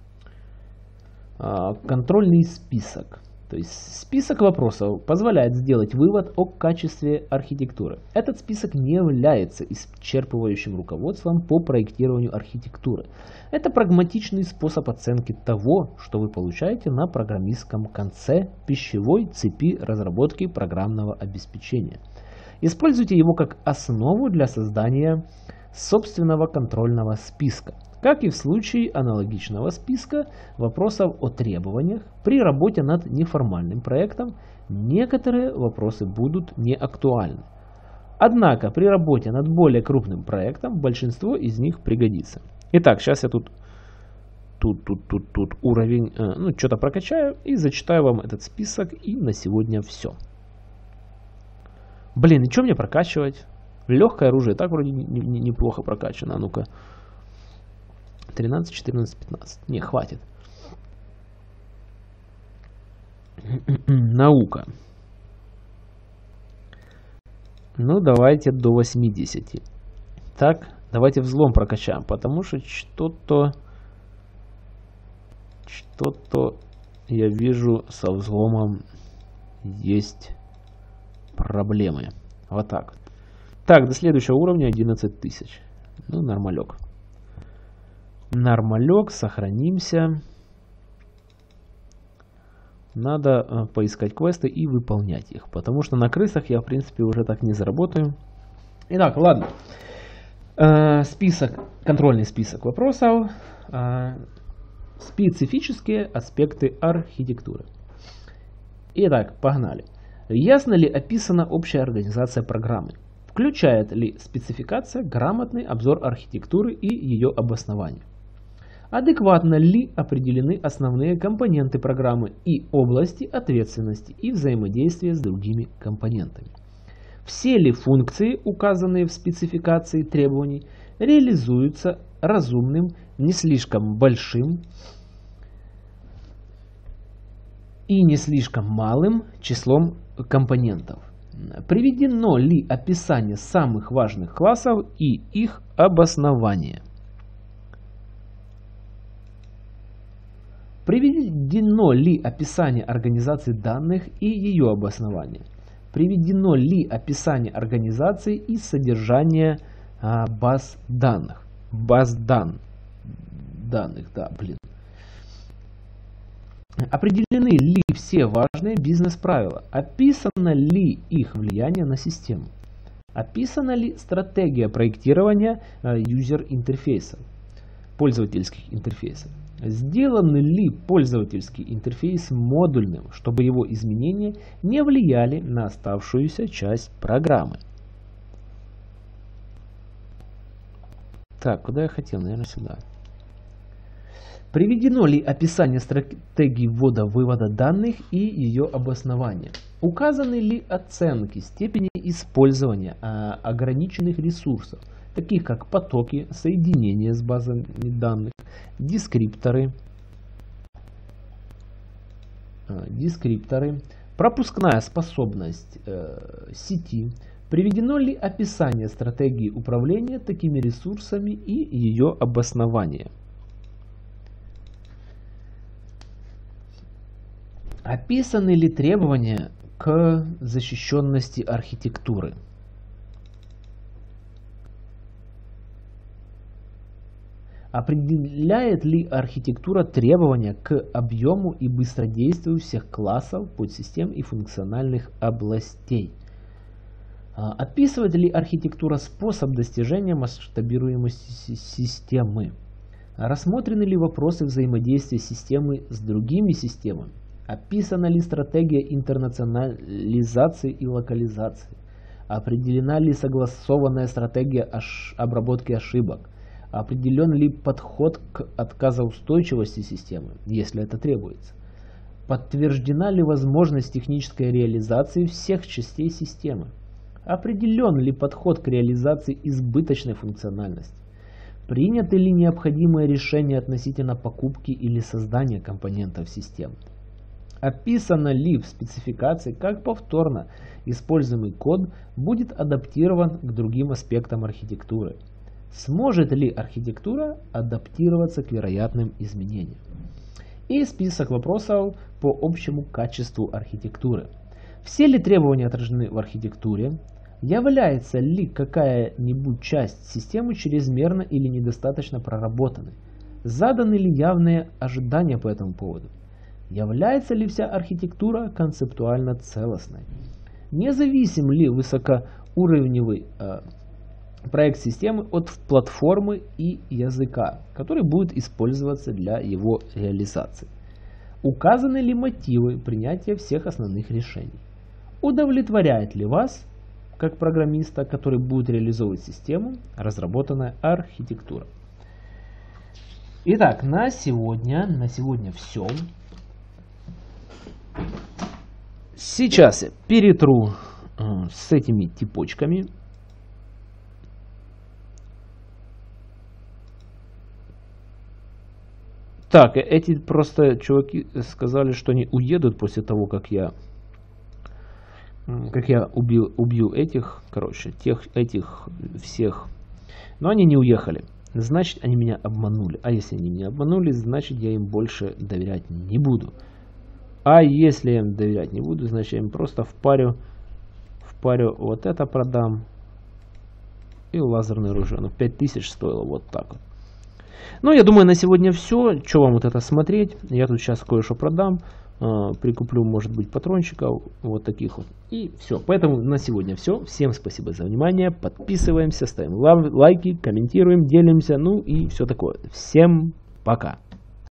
контрольный список. То есть список вопросов позволяет сделать вывод о качестве архитектуры. Этот список не является исчерпывающим руководством по проектированию архитектуры. Это прагматичный способ оценки того, что вы получаете на программистском конце пищевой цепи разработки программного обеспечения. Используйте его как основу для создания собственного контрольного списка. Как и в случае аналогичного списка вопросов о требованиях, при работе над неформальным проектом некоторые вопросы будут неактуальны. Однако при работе над более крупным проектом большинство из них пригодится. Итак, сейчас я тут уровень, что-то прокачаю и зачитаю вам этот список, и на сегодня все. Блин, и что мне прокачивать? Легкое оружие так вроде неплохо прокачано. Ну-ка. 13, 14, 15. Не, хватит. Наука. Ну, давайте до 80. Так, давайте взлом прокачаем, потому что что-то я вижу со взломом есть проблемы. Вот так. Так, до следующего уровня 11 тысяч. Ну, нормалек. Нормалек, сохранимся. Надо поискать квесты и выполнять их. Потому что на крысах я, в принципе, уже так не заработаю. Итак, ладно. Контрольный список вопросов. Специфические аспекты архитектуры. Итак, погнали. Ясно ли описана общая организация программы? Включает ли спецификация грамотный обзор архитектуры и ее обоснования? Адекватно ли определены основные компоненты программы и области ответственности и взаимодействия с другими компонентами? Все ли функции, указанные в спецификации требований, реализуются разумным, не слишком большим и не слишком малым числом компонентов? Приведено ли описание самых важных классов и их обоснование? Приведено ли описание организации данных и ее обоснование? Приведено ли описание организации и содержание баз данных? Баз данных, да, блин. Определены ли все важные бизнес-правила? Описано ли их влияние на систему? Описана ли стратегия проектирования юзер-интерфейсов, пользовательских интерфейсов? Сделан ли пользовательский интерфейс модульным, чтобы его изменения не влияли на оставшуюся часть программы? Так, куда я хотел? Наверное, сюда. Приведено ли описание стратегии ввода-вывода данных и ее обоснования? Указаны ли оценки степени использования ограниченных ресурсов, таких как потоки, соединения с базами данных, дескрипторы, пропускная способность сети? Приведено ли описание стратегии управления такими ресурсами и ее обоснование? Описаны ли требования к защищенности архитектуры? Определяет ли архитектура требования к объему и быстродействию всех классов, подсистем и функциональных областей? Описывает ли архитектура способ достижения масштабируемости системы? Рассмотрены ли вопросы взаимодействия системы с другими системами? Описана ли стратегия интернационализации и локализации? Определена ли согласованная стратегия обработки ошибок? Определен ли подход к отказоустойчивости системы, если это требуется? Подтверждена ли возможность технической реализации всех частей системы? Определен ли подход к реализации избыточной функциональности? Приняты ли необходимые решения относительно покупки или создания компонентов системы? Описано ли в спецификации, как повторно используемый код будет адаптирован к другим аспектам архитектуры? Сможет ли архитектура адаптироваться к вероятным изменениям? И список вопросов по общему качеству архитектуры. Все ли требования отражены в архитектуре? Является ли какая-нибудь часть системы чрезмерно или недостаточно проработанной? Заданы ли явные ожидания по этому поводу? Является ли вся архитектура концептуально целостной? Независим ли высокоуровневый проект системы от платформы и языка, который будет использоваться для его реализации? Указаны ли мотивы принятия всех основных решений? Удовлетворяет ли вас, как программиста, который будет реализовывать систему, разработанная архитектура? Итак, на сегодня все. Сейчас я перетру с этими типочками. Так, эти просто чуваки сказали, что они уедут после того, как я убью этих, короче, этих всех. Но они не уехали. Значит, они меня обманули. А если они меня обманули, значит, я им больше доверять не буду. А если я им доверять не буду, значит, я им просто впарю вот это продам. И лазерное оружие. Оно 5000 стоило вот так вот. Ну, я думаю, на сегодня все. Что вам вот это смотреть? Я тут сейчас кое-что продам. Прикуплю, может быть, патрончиков. Вот таких вот. И все. Поэтому на сегодня все. Всем спасибо за внимание. Подписываемся, ставим лайки, комментируем, делимся. Ну и все такое. Всем пока.